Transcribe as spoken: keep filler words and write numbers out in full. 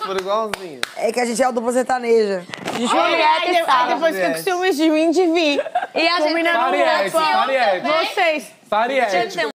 for igualzinho. É que a gente é o dupla sertaneja. Juliette e Sara. Depois fica com ciúmes de mim de vir. E a gente Combinando Pariette, com Pariette. vocês. Pariette.